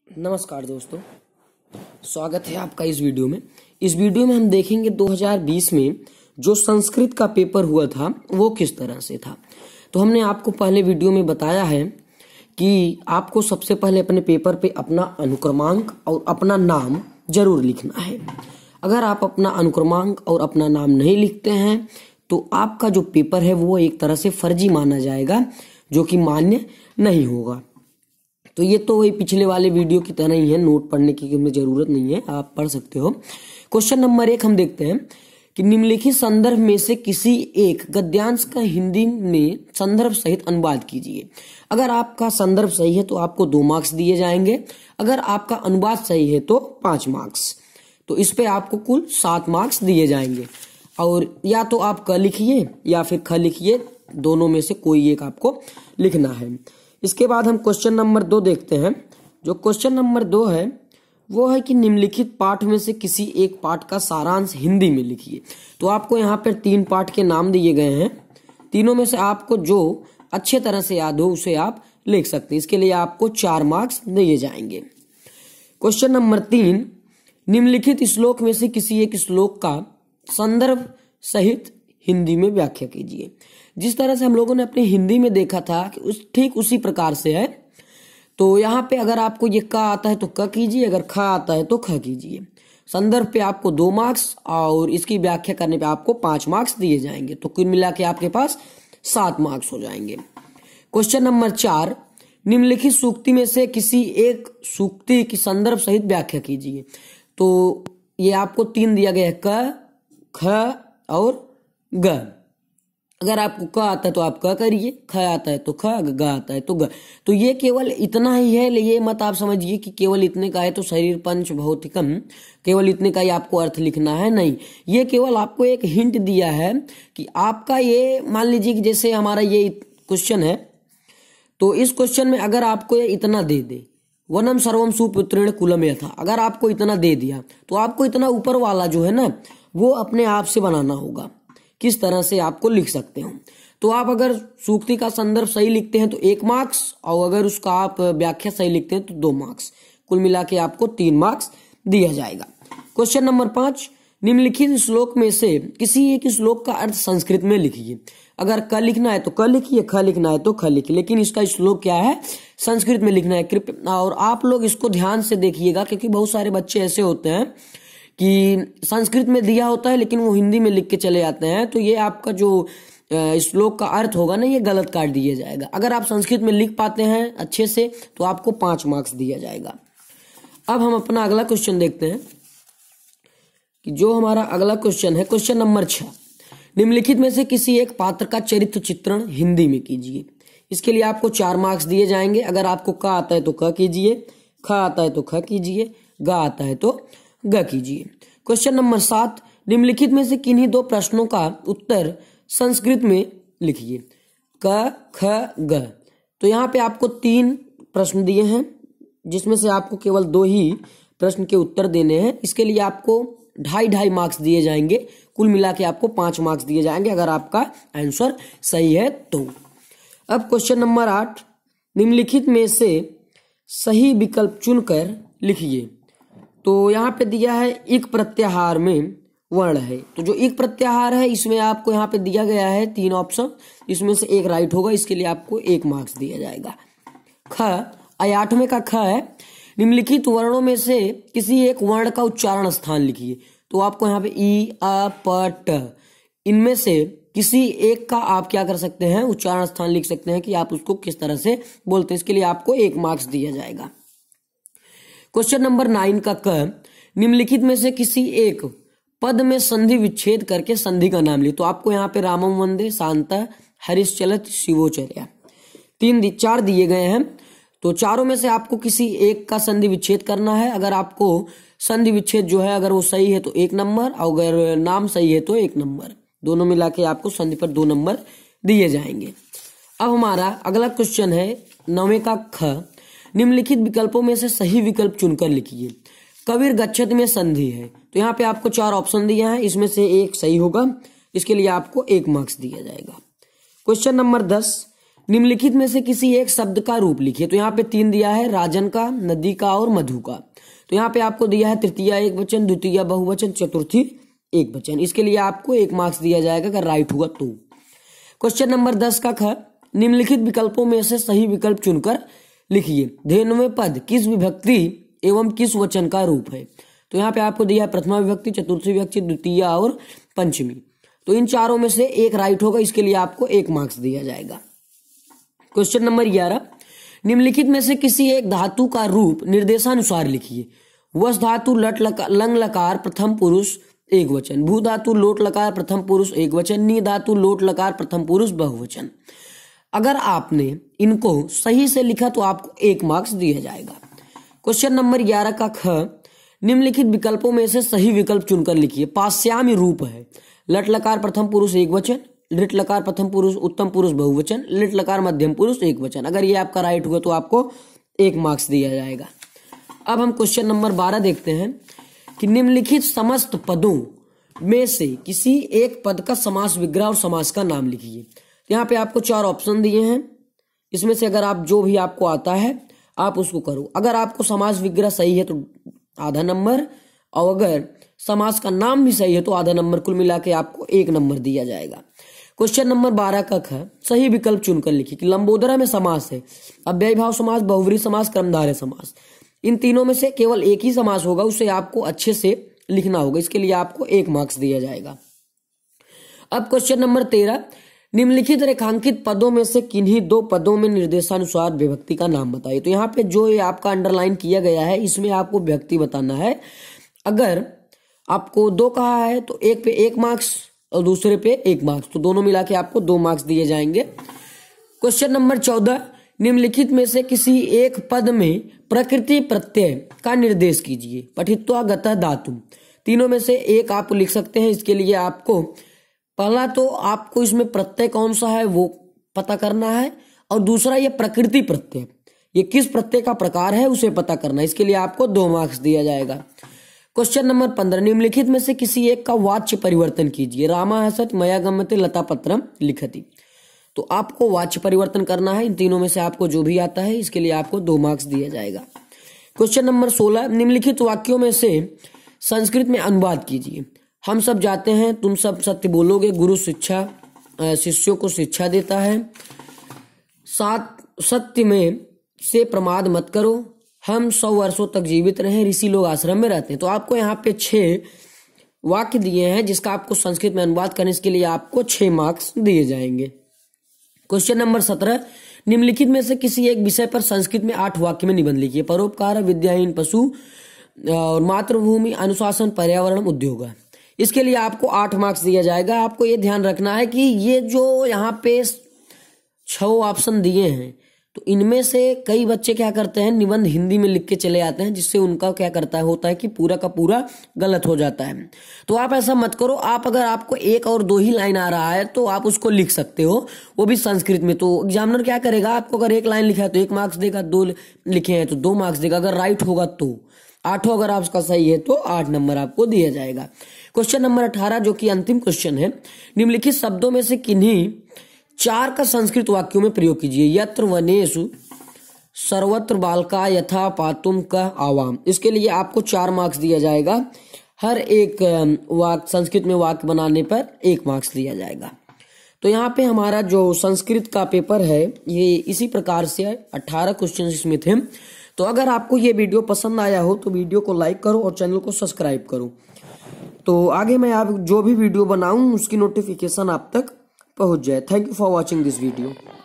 नमस्कार दोस्तों, स्वागत है आपका इस वीडियो में। इस वीडियो में हम देखेंगे 2020 में जो संस्कृत का पेपर हुआ था वो किस तरह से था। तो हमने आपको पहले वीडियो में बताया है कि आपको सबसे पहले अपने पेपर पे अपना अनुक्रमांक और अपना नाम जरूर लिखना है। अगर आप अपना अनुक्रमांक और अपना नाम नहीं लिखते हैं तो आपका जो पेपर है वो एक तरह से फर्जी माना जाएगा, जो कि मान्य नहीं होगा। तो ये तो वही पिछले वाले वीडियो की तरह ही है, नोट पढ़ने की हमें जरूरत नहीं है, आप पढ़ सकते हो। क्वेश्चन नंबर 1 हम देखते हैं कि निम्नलिखित संदर्भ में से किसी एक गद्यांश का हिंदी में संदर्भ सहित अनुवाद कीजिए। अगर आपका संदर्भ सही है तो आपको 2 मार्क्स दिए जाएंगे, अगर आपका अनुवाद सही है तो 5 मार्क्स। तो इस पे आपको कुल 7 मार्क्स दिए जाएंगे। और या तो आप क लिखिए या फिर ख लिखिए, दोनों में से कोई एक आपको लिखना है। इसके बाद हम क्वेश्चन नंबर 2 देखते हैं। जो क्वेश्चन नंबर 2 है वो है कि निम्नलिखित पाठ में से किसी एक पाठ का सारांश हिंदी में लिखिए। तो आपको यहाँ पर 3 पाठ के नाम दिए गए हैं, तीनों में से आपको जो अच्छे तरह से याद हो उसे आप लिख सकते हैं। इसके लिए आपको 4 मार्क्स दिए जाएंगे। क्वेश्चन नंबर 3, निम्नलिखित श्लोक में से किसी एक श्लोक का संदर्भ सहित हिंदी में व्याख्या कीजिए। जिस तरह से हम लोगों ने अपने हिंदी में देखा था कि ठीक उसी प्रकार से है। तो यहाँ पे अगर आपको ये क आता है तो क कीजिए, अगर ख आता है तो ख कीजिए। संदर्भ पे आपको 2 मार्क्स और इसकी व्याख्या करने पे आपको 5 मार्क्स दिए जाएंगे। तो कुल मिला के आपके पास 7 मार्क्स हो जाएंगे। क्वेश्चन नंबर 4, निम्नलिखित सूक्ति में से किसी एक सूक्ति की संदर्भ सहित व्याख्या कीजिए। तो ये आपको 3 दिया गया है, क, ख और ग। अगर आपको क आता है तो आप क करिए, ख आता है तो ख, ग आता है तो ग। तो ये केवल इतना ही है, ये मत आप समझिए कि केवल इतने का है तो शरीर पंच भौतिकम, केवल इतने का ही आपको अर्थ लिखना है। नहीं, ये केवल आपको एक हिंट दिया है कि आपका ये मान लीजिए कि जैसे हमारा ये क्वेश्चन है, तो इस क्वेश्चन में अगर आपको ये इतना दे दे, वनम सर्वम सुपुत्रेण कुलम यथा, अगर आपको इतना दे दिया तो आपको इतना ऊपर वाला जो है ना वो अपने आप से बनाना होगा, किस तरह से आपको लिख सकते हो। तो आप अगर सूक्ति का संदर्भ सही लिखते हैं तो 1 मार्क्स, और अगर उसका आप व्याख्या सही लिखते हैं तो 2 मार्क्स। कुल मिला के आपको 3 मार्क्स दिया जाएगा। क्वेश्चन नंबर 5, निम्नलिखित श्लोक में से किसी एक श्लोक का अर्थ संस्कृत में लिखिए। अगर क लिखना है तो क लिखिए, ख लिखना है तो ख लिखिए, लेकिन इसका श्लोक क्या है, संस्कृत में लिखना है। कृपया और आप लोग इसको ध्यान से देखिएगा, क्योंकि बहुत सारे बच्चे ऐसे होते हैं कि संस्कृत में दिया होता है लेकिन वो हिंदी में लिख के चले जाते हैं। तो ये आपका जो श्लोक का अर्थ होगा ना, ये गलत काट दिया जाएगा। अगर आप संस्कृत में लिख पाते हैं अच्छे से तो आपको 5 मार्क्स दिया जाएगा। अब हम अपना अगला क्वेश्चन देखते हैं कि जो हमारा अगला क्वेश्चन है, क्वेश्चन नंबर 6, निम्नलिखित में से किसी एक पात्र का चरित्र चित्रण हिंदी में कीजिए। इसके लिए आपको 4 मार्क्स दिए जाएंगे। अगर आपको क आता है तो क कीजिए, ख आता है तो ख कीजिए, ग आता है तो ग कीजिए। क्वेश्चन नंबर 7, निम्नलिखित में से किन्हीं 2 प्रश्नों का उत्तर संस्कृत में लिखिए। क, ख, ग। तो यहाँ पे आपको 3 प्रश्न दिए हैं, जिसमें से आपको केवल 2 ही प्रश्न के उत्तर देने हैं। इसके लिए आपको 2.5 मार्क्स दिए जाएंगे। कुल मिला के आपको 5 मार्क्स दिए जाएंगे अगर आपका आंसर सही है तो। अब क्वेश्चन नंबर 8, निम्नलिखित में से सही विकल्प चुनकर लिखिए। तो यहाँ पे दिया है इक प्रत्याहार में वर्ण है। तो जो इक प्रत्याहार है इसमें आपको यहाँ पे दिया गया है 3 ऑप्शन, इसमें से एक राइट होगा, इसके लिए आपको 1 मार्क्स दिया जाएगा। ख, 8वें का ख है, निम्नलिखित वर्णों में से किसी एक वर्ण का उच्चारण स्थान लिखिए। तो आपको यहाँ पे ई, अ, प, ट, इनमें से किसी एक का आप क्या कर सकते हैं, उच्चारण स्थान लिख सकते हैं कि आप उसको किस तरह से बोलते हैं। इसके लिए आपको 1 मार्क्स दिया जाएगा। क्वेश्चन नंबर 9 का क, निम्नलिखित में से किसी एक पद में संधि विच्छेद करके संधि का नाम लिखिए। तो आपको यहाँ पे रामम वंदे, शांता, हरिश्चलत, शिवोचर्या 4 दिए गए हैं। तो चारों में से आपको किसी एक का संधि विच्छेद करना है। अगर आपको संधि विच्छेद जो है अगर वो सही है तो 1 नंबर, और अगर नाम सही है तो 1 नंबर। दोनों मिला के आपको संधि पर 2 नंबर दिए जाएंगे। अब हमारा अगला क्वेश्चन है 9वें का ख, निम्नलिखित विकल्पों में से सही विकल्प चुनकर लिखिए। कबीर गच्छत में संधि है। तो यहाँ पे आपको 4 ऑप्शन दिए हैं, इसमें से एक सही होगा, इसके लिए आपको 1 मार्क्स दिया जाएगा। क्वेश्चन नंबर 10, निम्नलिखित में से किसी एक शब्द का रूप लिखिए। तो यहाँ पे 3 दिया है, राजन का, नदी का और मधु का। तो यहाँ पे आपको दिया है तृतीया एक वचन, द्वितीय बहुवचन, चतुर्थी एक वचन। इसके लिए आपको 1 मार्क्स दिया जाएगा अगर राइट हुआ तो। क्वेश्चन नंबर 10 का ख, निम्नलिखित विकल्पों में से सही विकल्प चुनकर लिखिए। धेनुवे पद किस विभक्ति एवं किस वचन का रूप है। तो यहाँ पे आपको दिया है प्रथमा विभक्ति, चतुर्थी विभक्ति, द्वितीय और पंचमी। तो इन चारों में से एक राइट होगा, इसके लिए आपको 1 मार्क्स दिया जाएगा। क्वेश्चन नंबर 11, निम्नलिखित में से किसी एक धातु का रूप निर्देशानुसार लिखिए। वस धातु लट लकार लंग लकार प्रथम पुरुष एक वचन, भू धातु लोट लकार प्रथम पुरुष एक वचन, नी धातु लोट लकार प्रथम पुरुष बहुवचन। अगर आपने इनको सही से लिखा तो आपको 1 मार्क्स दिया जाएगा। क्वेश्चन नंबर 11 का ख, निम्नलिखित विकल्पों में से सही विकल्प चुनकर लिखिए। पाश्यामी रूप है, लट लकार प्रथम पुरुष एक वचन, लिट लकार प्रथम पुरुष उत्तम पुरुष बहुवचन, लिट लकार मध्यम पुरुष एक वचन। अगर ये आपका राइट हुआ तो आपको 1 मार्क्स दिया जाएगा। अब हम क्वेश्चन नंबर 12 देखते हैं कि निम्नलिखित समस्त पदों में से किसी एक पद का समास विग्रह और समास का नाम लिखिए। यहाँ पे आपको 4 ऑप्शन दिए हैं, इसमें से अगर आप जो भी आपको आता है आप उसको करो। अगर आपको समास विग्रह सही है तो आधा नंबर, और अगर समास का नाम भी सही है तो आधा नंबर, कुल मिला के आपको 1 नंबर दिया जाएगा। क्वेश्चन नंबर 12 का ख, सही विकल्प चुनकर लिखिए कि लंबोदरा में समास है, अव्ययभाव समास, बहुव्रीहि समास, क्रमधारय समास। इन तीनों में से केवल एक ही समास होगा, उसे आपको अच्छे से लिखना होगा, इसके लिए आपको 1 मार्क्स दिया जाएगा। अब क्वेश्चन नंबर 13, निम्नलिखित रेखांकित पदों में से किन्हीं 2 पदों में निर्देशानुसार विभक्ति का नाम बताइए। तो यहाँ पे जो ये आपका अंडरलाइन किया गया है इसमें आपको विभक्ति बताना है। अगर आपको 2 कहा है तो एक पे 1 मार्क्स और दूसरे पे 1 मार्क्स, तो दोनों मिला के आपको 2 मार्क्स दिए जाएंगे। क्वेश्चन नंबर 14, निम्नलिखित में से किसी एक पद में प्रकृति प्रत्यय का निर्देश कीजिए। पठित्वा गतः धातु, तीनों में से एक आप लिख सकते हैं। इसके लिए आपको पहला तो आपको इसमें प्रत्यय कौन सा है वो पता करना है, और दूसरा ये प्रकृति प्रत्यय, ये किस प्रत्यय का प्रकार है उसे पता करना है। इसके लिए आपको 2 मार्क्स दिया जाएगा। क्वेश्चन नंबर 15, निम्नलिखित में से किसी एक का वाच्य परिवर्तन कीजिए। रामा हसत मया गम्यते लता पत्रम लिखति। तो आपको वाच्य परिवर्तन करना है। इन तीनों में से आपको जो भी आता है इसके लिए आपको 2 मार्क्स दिया जाएगा। क्वेश्चन नंबर 16, निम्नलिखित वाक्यों में से संस्कृत में अनुवाद कीजिए। हम सब जाते हैं, तुम सब सत्य बोलोगे, गुरु शिष्यों को शिक्षा देता है, सत्य में से प्रमाद मत करो, हम 100 वर्षों तक जीवित रहे, ऋषि लोग आश्रम में रहते हैं। तो आपको यहाँ पे 6 वाक्य दिए हैं जिसका आपको संस्कृत में अनुवाद करने के लिए आपको 6 मार्क्स दिए जाएंगे। क्वेश्चन नंबर 17, निम्नलिखित में से किसी एक विषय पर संस्कृत में 8 वाक्य में निबंध लिखिए। परोपकार, विद्याहीन पशु और मातृभूमि, अनुशासन, पर्यावरण, उद्योग। इसके लिए आपको 8 मार्क्स दिया जाएगा। आपको ये ध्यान रखना है कि ये जो यहाँ पे 6 ऑप्शन दिए हैं तो इनमें से कई बच्चे क्या करते हैं, निबंध हिंदी में लिख के चले आते हैं, जिससे उनका क्या करता है होता है कि पूरा का पूरा गलत हो जाता है। तो आप ऐसा मत करो। आप अगर आपको 1 और 2 ही लाइन आ रहा है तो आप उसको लिख सकते हो, वो भी संस्कृत में। तो एग्जामिनर क्या करेगा, आपको अगर 1 लाइन लिखा है तो 1 मार्क्स देगा, 2 लिखे हैं तो 2 मार्क्स देगा। अगर राइट होगा तो 8, अगर आपका सही है तो 8 नंबर आपको दिया जाएगा। क्वेश्चन नंबर 18 जो कि अंतिम क्वेश्चन है, निम्नलिखित शब्दों में से किन्हीं 4 का संस्कृत वाक्यों में प्रयोग कीजिए। यत्र वनेषु सर्वत्र बालका यथा पातुम का आवाम। इसके लिए आपको 4 मार्क्स दिया जाएगा। हर एक वाक्य संस्कृत में वाक्य बनाने पर 1 मार्क्स दिया जाएगा। तो यहाँ पे हमारा जो संस्कृत का पेपर है ये इसी प्रकार से 18 क्वेश्चन इसमें थे। तो अगर आपको ये वीडियो पसंद आया हो तो वीडियो को लाइक करो और चैनल को सब्सक्राइब करो, तो आगे मैं आप जो भी वीडियो बनाऊं उसकी नोटिफिकेशन आप तक पहुंच जाए। Thank you for watching this video.